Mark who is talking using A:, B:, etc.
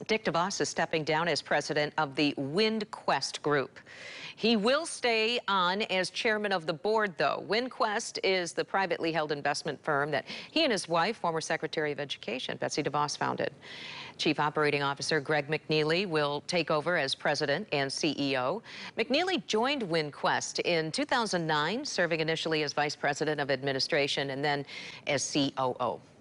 A: Dick DeVos is stepping down as president of the Windquest Group. He will stay on as chairman of the board, though. Windquest is the privately held investment firm that he and his wife, former Secretary of Education Betsy DeVos, founded. Chief Operating Officer Greg McNeely will take over as president and CEO. McNeely joined Windquest in 2009, serving initially as vice president of administration and then as COO.